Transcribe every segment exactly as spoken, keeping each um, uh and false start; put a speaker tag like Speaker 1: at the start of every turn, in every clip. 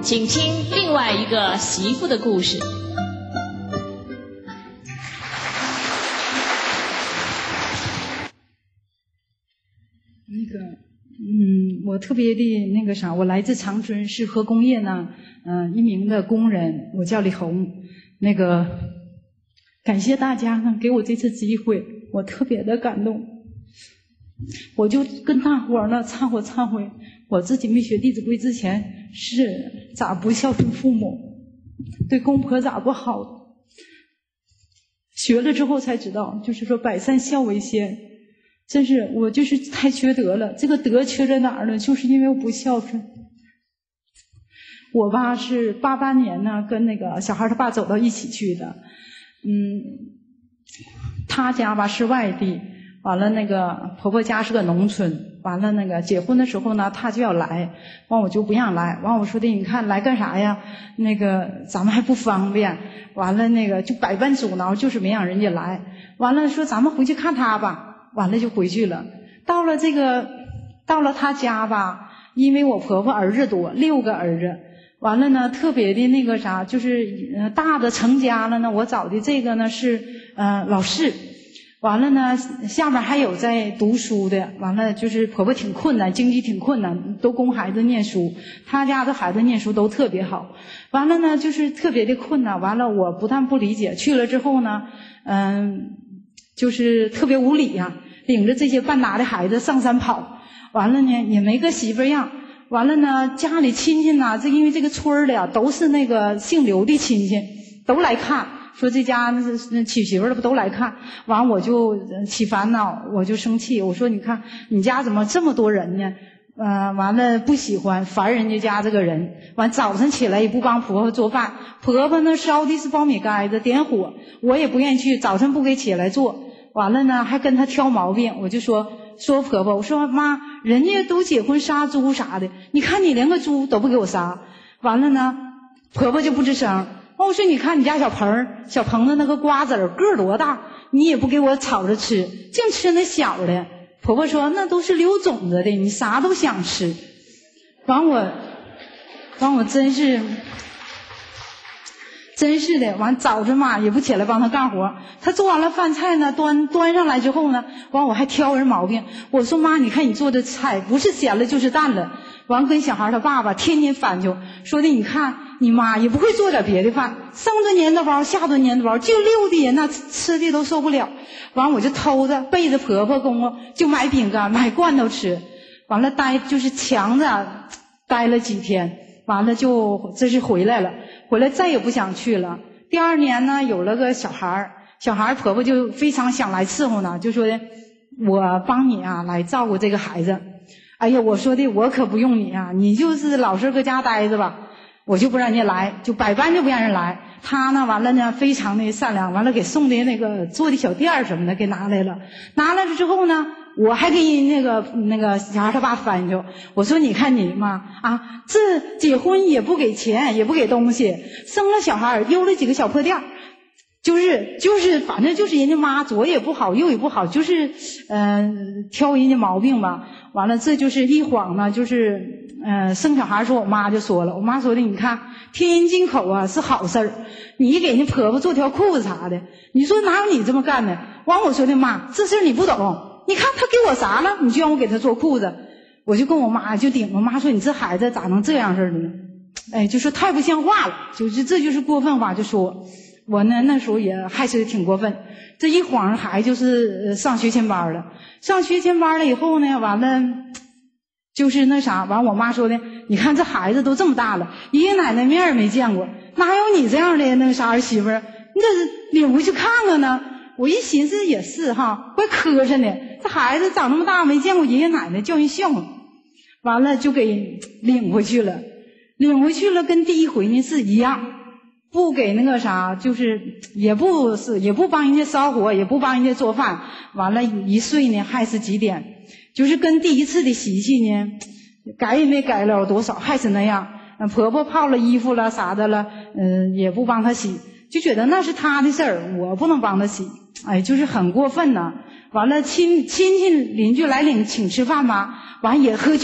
Speaker 1: 请听另外一个媳妇的故事。
Speaker 2: 那个，嗯，我特别的那个啥，我来自长春，是核工业呢，嗯、呃，一名的工人，我叫李红。那个，感谢大家呢给我这次机会，我特别的感动。我就跟大伙儿呢忏悔忏悔，我自己没学《弟子规》之前是咋不孝顺父母，对公婆咋不好，学了之后才知道，就是说百善孝为先。真是我就是太缺德了，这个德缺在哪儿呢？就是因为我不孝顺。我爸是八八年呢跟那个小孩他爸走到一起去的，嗯，他家吧是外地。完了，那个婆婆家是个农村，完了那个结婚的时候呢，她就要来，完我就不让来，完我说的，你看来干啥呀？那个咱们还不方便，完了那个就百般阻挠，就是没让人家来。完了说咱们回去看她吧，完了就回去了。到了这个，到了她家吧，因为我婆婆儿子多，六个儿子，完了呢特别的那个啥，就是呃大的成家了呢，我找的这个呢是呃老四。完了呢，下面还有在读书的，完了就是婆婆挺困难，经济挺困难，都供孩子念书，他家的孩子念书都特别好。完了呢，就是特别的困难。完了，我不但不理解，去了之后呢，嗯，就是特别无理呀、啊，领着这些半拉的孩子上山跑。完了呢，也没个媳妇样。完了呢，家里亲戚呢，这因为这个村儿的呀，都是那个姓刘的亲戚，都来看。说这家那娶媳妇的不都来看，完我就起烦恼，我就生气，我说你看你家怎么这么多人呢？呃，完了不喜欢，烦人家家这个人。完早晨起来也不帮婆婆做饭，婆婆呢烧的是苞米盖子，点火，我也不愿意去，早晨不给起来做。完了呢还跟她挑毛病，我就说说婆婆，我说妈，人家都结婚杀猪啥的，你看你连个猪都不给我杀。完了呢，婆婆就不吱声。我说你看你家小盆儿小棚子那个瓜子儿个儿多大，你也不给我炒着吃，净吃那小的。婆婆说那都是留种子的，你啥都想吃。完我完我真是真是的，完早晨嘛也不起来帮他干活，他做完了饭菜呢，端端上来之后呢，完我还挑人毛病，我说妈，你看你做的菜不是咸了就是淡了。完跟小孩他爸爸天天翻就说的，你看你妈也不会做点别的饭，上顿粘豆包下顿粘豆包，就溜的人那吃的都受不了。完我就偷着背着婆婆公公就买饼干买罐头吃，完了待就是强着待了几天，完了就这是回来了，回来再也不想去了。第二年呢有了个小孩，小孩婆婆就非常想来伺候呢，就说的我帮你啊来照顾这个孩子。哎呀，我说的我可不用你啊，你就是老实搁家待着吧，我就不让人家来，就百般就不让人来。他呢完了呢非常的善良，完了给送的那个做的小店什么的给拿来了，拿来了之后呢，我还给人那个那个小孩他爸翻去，我说你看你妈啊，这结婚也不给钱也不给东西，生了小孩邮了几个小破店，就是就是反正就是人家妈左也不好右也不好，就是嗯、呃、挑人家毛病吧。完了这就是一晃呢，就是呃生小孩时候我妈就说了，我妈说的你看天人进口啊是好事儿，你给人家婆婆做条裤子啥的，你说哪有你这么干的？完我说的妈，这事儿你不懂，你看他给我啥了，你就让我给他做裤子。我就跟我妈就顶，我妈说你这孩子咋能这样式的呢？哎，就说太不像话了，就是这就是过分话就说。我呢那时候也还是挺过分，这一晃还就是上学前班了，上学前班了以后呢，完了就是那啥，完我妈说的，你看这孩子都这么大了，爷爷奶奶面儿没见过，哪有你这样的那个啥儿媳妇儿，你这领回去看看呢？我一寻思也是哈，怪磕碜的，这孩子长那么大没见过爷爷奶奶，叫人笑话。完了就给领回去了，领回去了跟第一回呢是一样。不给那个啥，就是也不是也不帮人家烧火，也不帮人家做饭，完了一睡呢还是几点，就是跟第一次的习气呢改也没改了多少，还是那样。婆婆泡了衣服了啥的了，嗯、呃，也不帮她洗，就觉得那是她的事儿，我不能帮她洗，哎，就是很过分呐。完了亲亲戚邻居来领请吃饭吧，完也喝酒，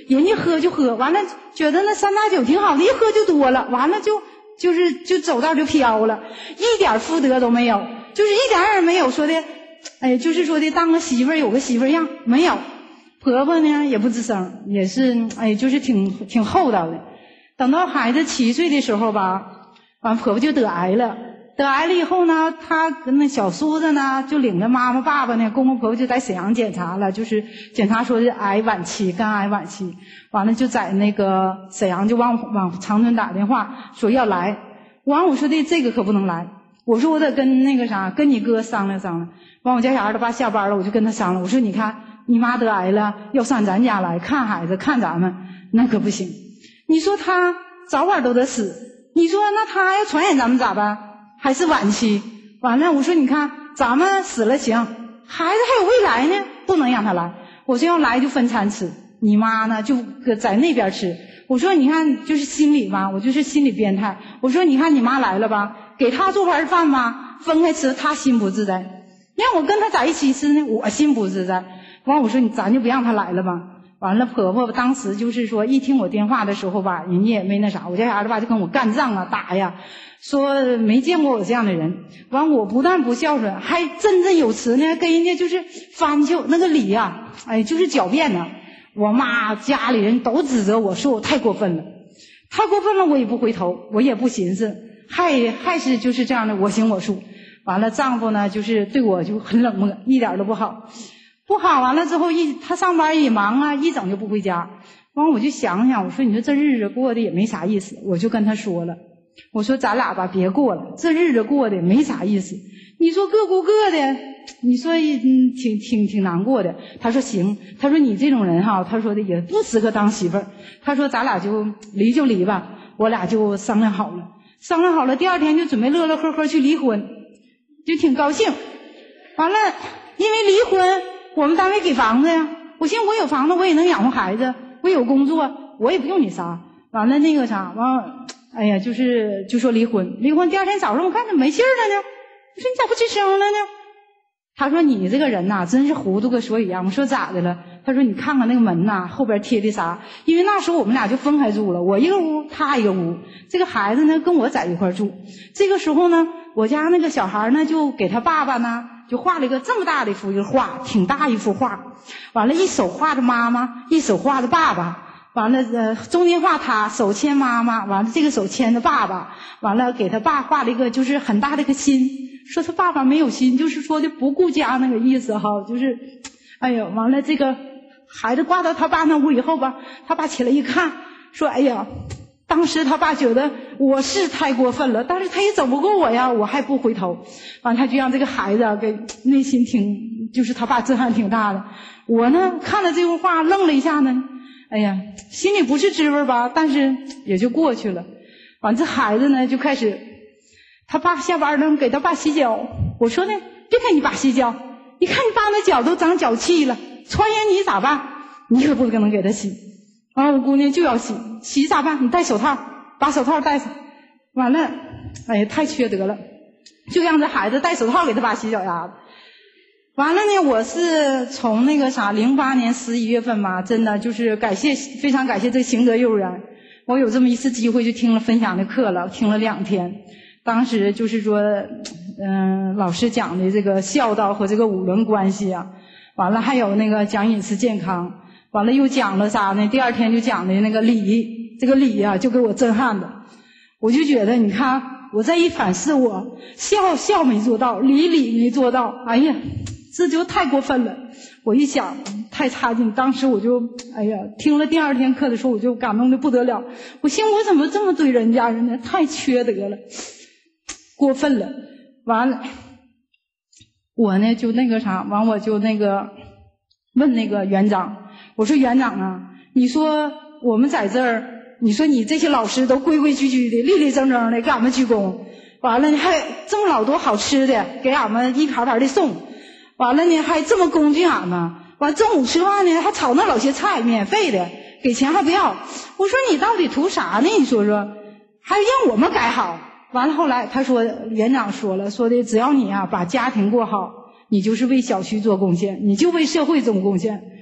Speaker 2: 人家喝就喝，完了觉得那三大酒挺好的，一喝就多了，完了就就是就走道就飘了，一点福德都没有，就是一点也没有说的，哎，就是说的当个媳妇儿有个媳妇儿样没有。婆婆呢也不吱声，也是哎，就是挺挺厚道的。等到孩子七岁的时候吧，完婆婆就得癌了。得癌了以后呢，她跟那小叔子呢，就领着妈妈爸爸呢，公公婆婆就在沈阳检查了，就是检查说是癌晚期，肝癌晚期。完了就在那个沈阳就往往长春打电话说要来。完我说的这个可不能来，我说我得跟那个啥，跟你哥商量商量。完我家小孩他爸下班了，我就跟他商量，我说你看你妈得癌了，要上咱家来看孩子，看咱们，那可不行。你说他早晚都得死，你说那他要传染咱们咋办？还是晚期。完了我说你看咱们死了行，孩子还有未来呢，不能让他来。我说要来就分餐吃，你妈呢就搁在那边吃。我说你看就是心理吧，我就是心理变态。我说你看你妈来了吧，给他做盘饭吧，分开吃他心不自在，让我跟他在一起吃呢我心不自在。完我说你咱就不让他来了吧。完了婆婆当时就是说一听我电话的时候吧，人家也没那啥，我家孩子吧就跟我干仗啊打呀，说没见过我这样的人。完我不但不孝顺，还振振有词呢，跟人家就是翻旧那个理呀、啊，哎就是狡辩呢。我妈家里人都指责我说我太过分了，太过分了，我也不回头，我也不寻思，还还是就是这样的我行我素。完了丈夫呢就是对我就很冷漠，一点都不好。不好完了之后一他上班也忙啊，一整就不回家。完我就想想，我说你说这日子过得也没啥意思，我就跟他说了，我说咱俩吧别过了，这日子过得没啥意思，你说各过各的，你说嗯挺挺挺难过的。他说行，他说你这种人哈，他说的也不适合当媳妇儿，他说咱俩就离就离吧。我俩就商量好了，商量好了第二天就准备乐乐呵呵去离婚，就挺高兴。完了因为离婚我们单位给房子呀，我寻思我有房子我也能养活孩子，我有工作我也不用你仨。完了那个啥完哎呀就是就说离婚。离婚第二天早上我看怎么没信儿了呢，我说你咋不吱声了呢？他说你这个人呐、啊、真是糊涂个所以样。我说咋的了？他说你看看那个门呐、啊、后边贴的啥。因为那时候我们俩就分开住了，我一个屋他一个屋，这个孩子呢跟我在一块住。这个时候呢我家那个小孩呢就给他爸爸呢就画了一个这么大的一幅一个画，挺大一幅画。完了一手画着妈妈，一手画着爸爸。完了呃中间画他，手牵妈妈，完了这个手牵着爸爸。完了给他爸画了一个就是很大的一个心，说他爸爸没有心，就是说的不顾家那个意思哈，就是哎呀完了这个孩子挂到他爸那屋以后吧，他爸起来一看说哎呀，当时他爸觉得我是太过分了，但是他也整不过我呀，我还不回头。完了他就让这个孩子给内心挺就是他爸震撼挺大的。我呢看了这幅画愣了一下呢，哎呀心里不是滋味吧，但是也就过去了。完这孩子呢就开始他爸下班了给他爸洗脚，我说呢别给你爸洗脚，你看你爸那脚都长脚气了，传染你咋办？你可不可能给他洗。完了我姑娘就要洗，洗咋办？你戴手套，把手套戴上。完了哎呀太缺德了，就让这孩子戴手套给他爸洗脚丫子。完了呢我是从那个啥零八年十一月份吧，真的就是感谢非常感谢这个行德幼儿园，我有这么一次机会就听了分享的课了，听了两天。当时就是说嗯、呃，老师讲的这个孝道和这个五伦关系啊，完了还有那个讲饮食健康，完了又讲了啥呢？第二天就讲的那个礼，这个礼啊就给我震撼的。我就觉得你看我再一反思，我孝孝没做到，礼礼没做到，哎呀这就太过分了。我一想太差劲，当时我就哎呀听了第二天课的时候我就感动的不得了，我寻思我怎么这么对人家人呢，太缺德了，过分了。完了我呢就那个啥，完我就那个问那个园长，我说园长啊，你说我们在这儿，你说你这些老师都规规矩矩的立立正正的给俺们鞠躬，完了你还这么老多好吃的给俺们一盘盘的送，完了呢还这么恭敬俺们，完中午吃饭呢还炒那老些菜免费的，给钱还不要。我说你到底图啥呢？你说说，还让我们改好。完了后来他说园长说了，说的只要你啊把家庭过好，你就是为小区做贡献，你就为社会做贡献。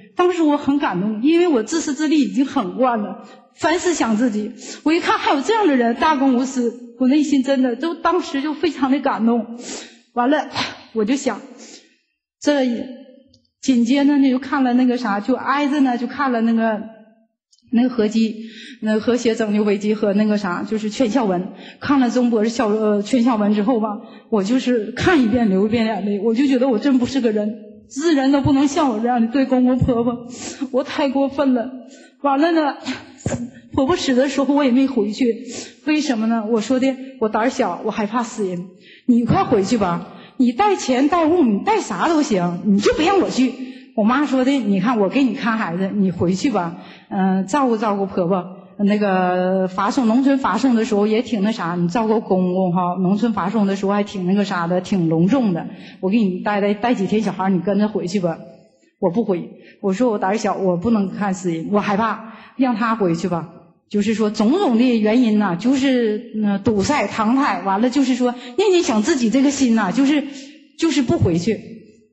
Speaker 2: 当时我很感动，因为我自私自利已经很惯了，凡事想自己。我一看还有这样的人大公无私，我内心真的都当时就非常的感动。完了我就想，这紧接着呢就看了那个啥，就挨着呢就看了那个那个合集，那个和谐拯救危机和那个啥就是全孝文。看了钟博士孝呃全孝文之后吧，我就是看一遍流一遍眼泪，我就觉得我真不是个人，自人都不能像我这样的对公公婆婆，我太过分了。完了呢，婆婆死的时候我也没回去，为什么呢？我说的我胆小，我害怕死人。你快回去吧，你带钱带物你带啥都行，你就别让我去。我妈说的，你看我给你看孩子，你回去吧，嗯、呃，照顾照顾婆婆。那个发送农村发送的时候也挺那啥，你照顾公公哈，农村发送的时候还挺那个啥的，挺隆重的。我给你带带带几天小孩，你跟着回去吧。我不回，我说我胆小，我不能看死人，我害怕，让他回去吧。就是说种种的原因呐、啊，就是呃堵塞唐太，完了就是说念念想自己这个心呐、啊，就是就是不回去，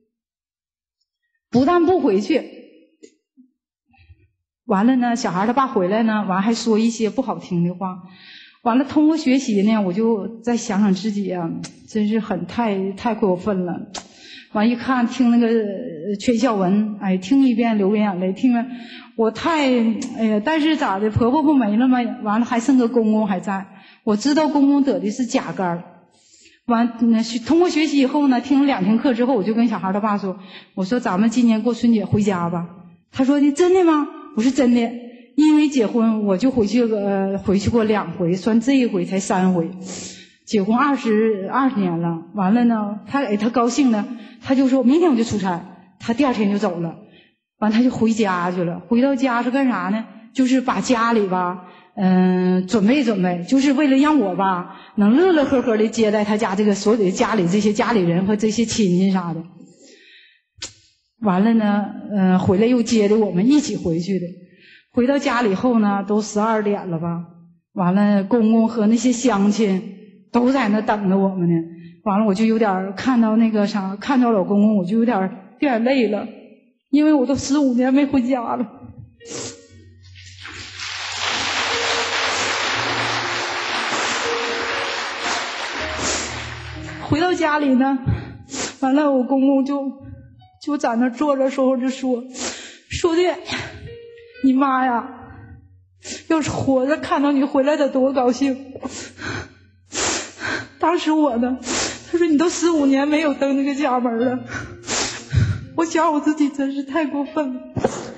Speaker 2: 不但不回去。完了呢，小孩他爸回来呢，完还说一些不好听的话。完了，通过学习呢，我就再想想自己啊，真是很太太过分了。完一看听那个全孝文，哎，听一遍流眼泪，听了我太哎呀，但是咋的，婆婆不没了吗？完了还剩个公公还在，我知道公公得的是甲肝。完，那通过学习以后呢，听了两天课之后，我就跟小孩他爸说，我说咱们今年过春节回家吧。他说的真的吗？不是真的，因为结婚我就回去呃回去过两回，算这一回才三回。结婚二十二十年了，完了呢，他哎他高兴呢，他就说明天我就出差，他第二天就走了，完他就回家去了。回到家是干啥呢？就是把家里吧，嗯、呃，准备准备，就是为了让我吧能乐乐呵呵的接待他家这个所有的家里这些家里人和这些亲戚啥的。完了呢，嗯、呃，回来又接着我们一起回去的。回到家里后呢，都十二点了吧。完了，公公和那些乡亲都在那等着我们呢。完了，我就有点看到那个啥，看到老公公，我就有点有点累了，因为我都十五年没回家了。回到家里呢，完了，我公公就。就在那坐着时候就说说的你妈呀，要是活着看到你回来得多高兴。当时我呢，他说你都十五年没有登那个家门了，我想我自己真是太过分了。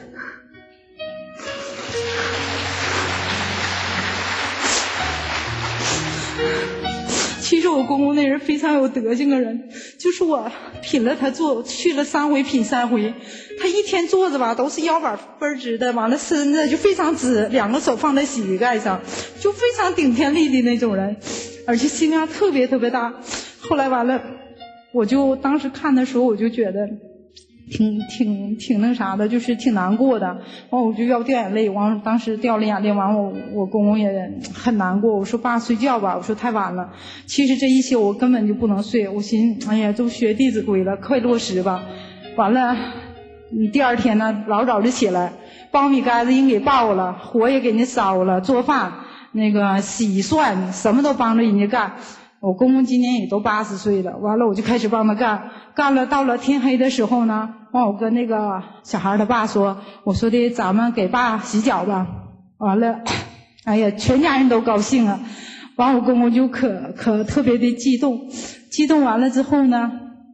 Speaker 2: 其实我公公那人非常有德行的人，就是我品了他坐去了三回品三回，他一天坐着吧都是腰板倍直的，完了身子就非常直，两个手放在膝盖上，就非常顶天立地那种人，而且心量特别特别大。后来完了，我就当时看的时候我就觉得挺挺挺那啥的，就是挺难过的。完我就要掉眼泪，完当时掉了眼泪，完我我公公也很难过。我说爸睡觉吧，我说太晚了。其实这一宿我根本就不能睡，我寻哎呀都学《弟子规》了，快落实吧。完了，嗯，第二天呢老早就起来，苞米杆子已经给爆了，火也给人家烧了，做饭那个洗涮什么都帮着人家干。我公公今年也都八十岁了，完了我就开始帮他干，干了到了天黑的时候呢，完我跟那个小孩他爸说，我说的咱们给爸洗脚吧。完了，哎呀，全家人都高兴啊。完我公公就可可特别的激动，激动完了之后呢，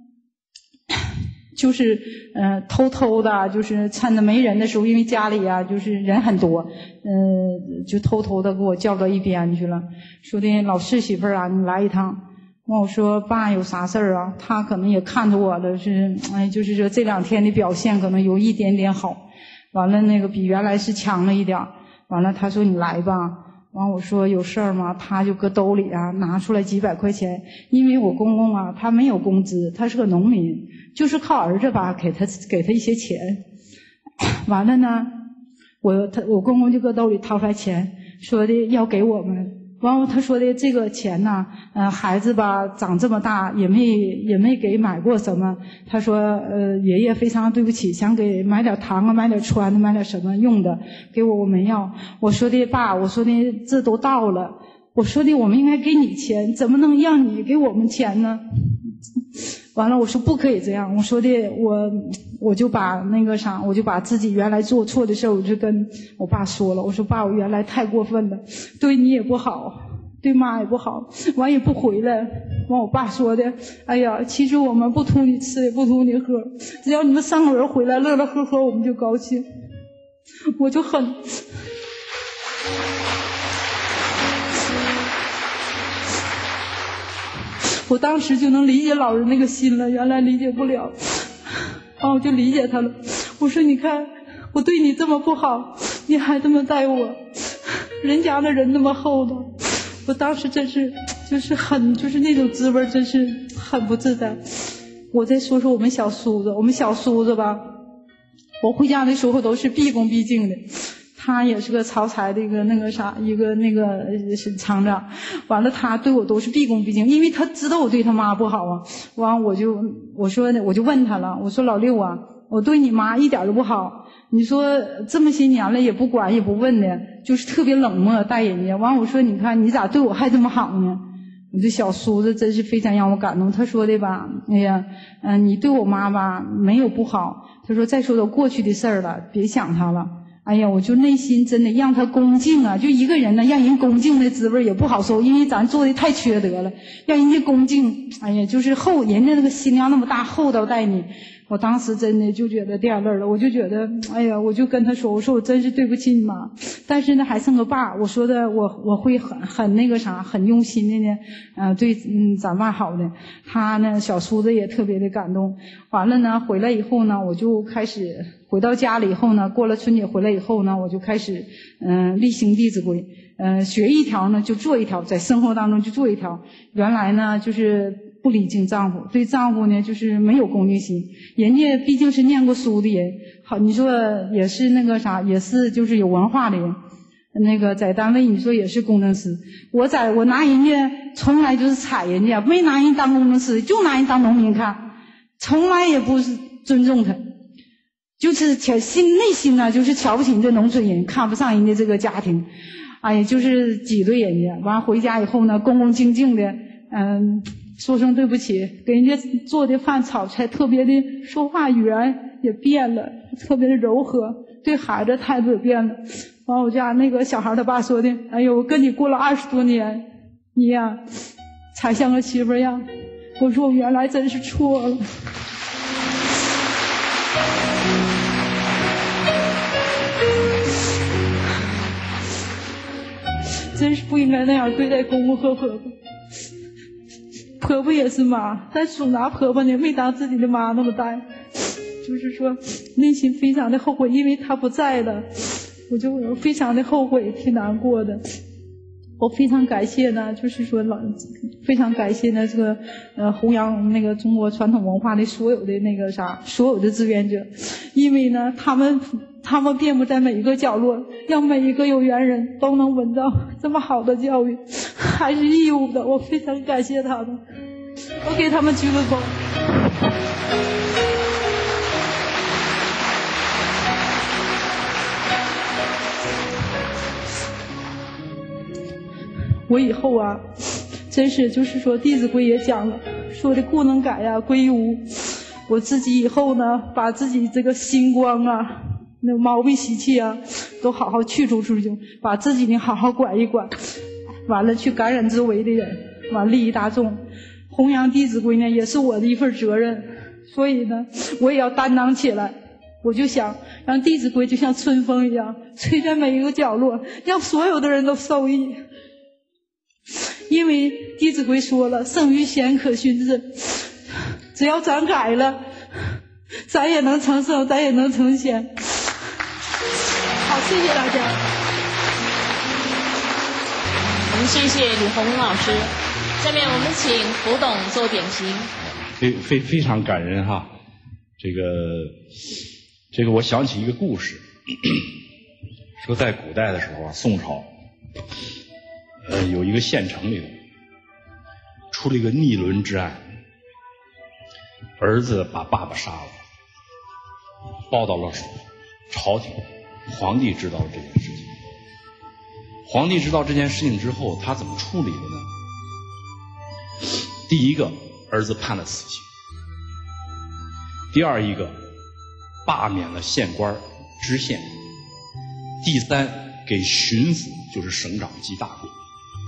Speaker 2: 就是呃偷偷的，就是趁着没人的时候，因为家里啊就是人很多，呃就偷偷的给我叫到一边去了，说的老四媳妇儿啊，你来一趟。完我说爸有啥事儿啊？他可能也看出我了，是哎就是说这两天的表现可能有一点点好，完了那个比原来是强了一点。完了他说你来吧。完我说有事儿吗？他就搁兜里啊拿出来几百块钱，因为我公公啊他没有工资，他是个农民，就是靠儿子吧给他给他一些钱。完了呢，我他我公公就搁兜里掏出来钱，说的要给我们。 完了他说的这个钱呢，呃，孩子吧长这么大也没也没给买过什么。他说，呃，爷爷非常对不起，想给买点糖啊，买点穿的，买点什么用的，给我我没要。我说的爸，我说的这都到了，我说的我们应该给你钱，怎么能让你给我们钱呢？完了，我说不可以这样。我说的，我我就把那个啥，我就把自己原来做错的事儿，我就跟我爸说了。我说爸，我原来太过分了，对你也不好，对妈也不好，完也不回来。完我爸说的，哎呀，其实我们不图你吃也不图你喝，只要你们三个人回来乐乐呵呵，我们就高兴。我就很。我当时就能理解老人那个心了，原来理解不了，然后我就理解他了。我说你看，我对你这么不好，你还这么待我，人家的人那么厚道，我当时真是就是很就是那种滋味，真是很不自在。我再说说我们小叔子，我们小叔子吧，我回家的时候都是毕恭毕敬的。他也是个曹财的一个那个啥，一个那个是厂长。完了，他对我都是毕恭毕敬，因为他知道我对他妈不好啊。完，我就我说我就问他了，我说老六啊，我对你妈一点都不好，你说这么些年了也不管也不问的，就是特别冷漠待人家。完，我说你看你咋对我还这么好呢？我这小叔子真是非常让我感动。他说的吧，哎呀，嗯、呃，你对我妈吧没有不好。他说再说都过去的事儿了，别想他了。哎呀，我就内心真的让他恭敬啊，就一个人呢，让人恭敬的滋味也不好受，因为咱做的太缺德了，让人家恭敬，哎呀，就是厚，人家那个心量那么大，厚道待你。我当时真的就觉得掉泪了，我就觉得，哎呀，我就跟他说，我说我真是对不起你妈，但是呢还剩个爸，我说的我我会很很那个啥，很用心的呢，呃，对，嗯，咱爸好的。他呢，小叔子也特别的感动。完了呢，回来以后呢，我就开始回到家里以后呢，过了春节回来以后呢，我就开始嗯、呃、厉行《弟子规》，嗯、呃，学一条呢就做一条，在生活当中就做一条。原来呢就是不礼敬丈夫，对丈夫呢就是没有恭敬心。人家毕竟是念过书的人，好，你说也是那个啥，也是就是有文化的人。那个在单位你说也是工程师，我在我拿人家从来就是踩人家，没拿人当工程师，就拿人当农民看，从来也不是尊重他，就是瞧心内心啊，就是瞧不起这农村人，看不上人家这个家庭，哎呀，就是挤兑人家。完回家以后呢，恭恭敬敬的，嗯，说声对不起，给人家做的饭炒菜特别的，说话语言也变了，特别的柔和，对孩子态度也变了。完我家那个小孩他爸说的，哎呦，我跟你过了二十多年，你呀才像个媳妇样。我说我原来真是错了。真是不应该那样对待公公和婆婆。婆婆也是妈，但总拿婆婆呢没当自己的妈那么待，就是说内心非常的后悔，因为她不在了，我就非常的后悔，挺难过的。我非常感谢呢，就是说老非常感谢呢这个呃弘扬那个中国传统文化的所有的那个啥所有的志愿者，因为呢他们他们遍布在每一个角落，让每一个有缘人都能闻到这么好的教育，还是义务的，我非常感谢他们，我给他们鞠个躬。我以后啊，真是就是说《弟子规》也讲了，说的故能改呀，归于无。我自己以后呢，把自己这个心光啊，那毛病习气啊，都好好去除出去，把自己呢好好管一管，完了去感染周围的人，完利益大众。弘扬《弟子规》呢，也是我的一份责任，所以呢，我也要担当起来。我就想让《弟子规》就像春风一样，吹在每一个角落，让所有的人都受益。因为《弟子规》说了，圣于贤，可训致，只要咱改了，咱也能成圣，咱也能成贤。好，谢谢大家。
Speaker 1: 我们谢谢李红老师。下面我们请胡董做点评。
Speaker 3: 非非非常感人哈，这个这个我想起一个故事，说在古代的时候啊，宋朝。 呃，有一个县城里头出了一个逆伦之案，儿子把爸爸杀了，报到了朝廷，皇帝知道了这件事情。皇帝知道这件事情之后，他怎么处理的呢？第一个，儿子判了死刑；第二一个，罢免了县官知县；第三，给巡抚，就是省长记大过。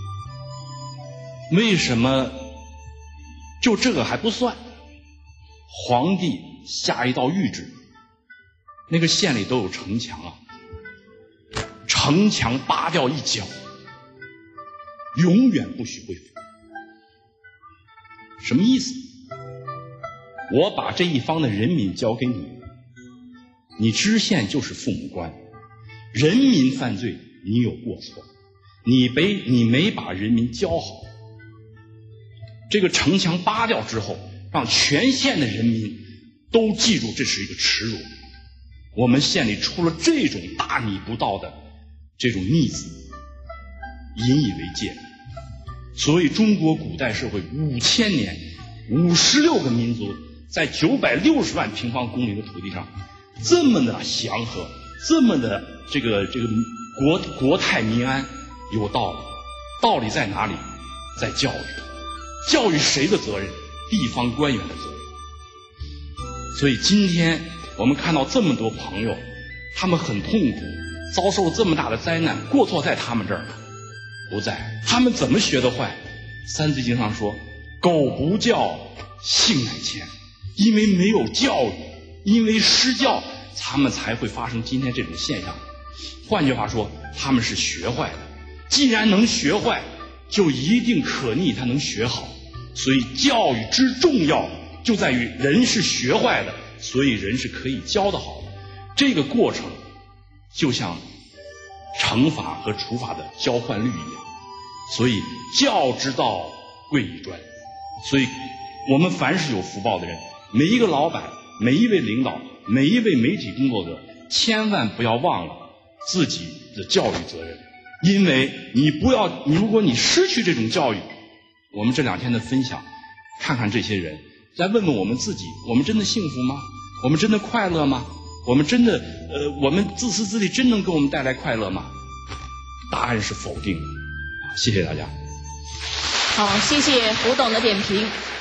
Speaker 3: 为什么就这个还不算？皇帝下一道谕旨，那个县里都有城墙啊，城墙扒掉一角，永远不许恢复。什么意思？我把这一方的人民交给你，你知县就是父母官，人民犯罪你有过错，你没你没把人民教好。这个城墙扒掉之后，让全县的人民都记住这是一个耻辱。我们县里出了这种大逆不道的这种逆子，引以为戒。所以中国古代社会五千年，五十六个民族在九百六十万平方公里的土地上，这么的祥和，这么的这个这个国国泰民安，有道理。道理在哪里？在教育。教育谁的责任？地方官员的责任。所以今天我们看到这么多朋友，他们很痛苦，遭受这么大的灾难，过错在他们这儿吗？不在。他们怎么学得坏？三字经上说，狗不教，性乃迁。因为没有教育，因为失教，他们才会发生今天这种现象。换句话说，他们是学坏的。既然能学坏，就一定可逆他能学好。所以教育之重要就在于人是学坏的，所以人是可以教得好的。这个过程就像惩罚和处罚的交换律一样。所以教之道贵以专。所以我们凡是有福报的人，每一个老板，每一位领导，每一位媒体工作者，千万不要忘了自己的教育责任。因为你不要，你如果你失去这种教育，我们这两天的分享，看看这些人，再问问我们自己，我们真的幸福吗？我们真的快乐吗？我们真的呃，我们自私自利真能给我们带来快乐吗？答案是否定的。谢谢大家。
Speaker 1: 好，谢谢胡董的点评。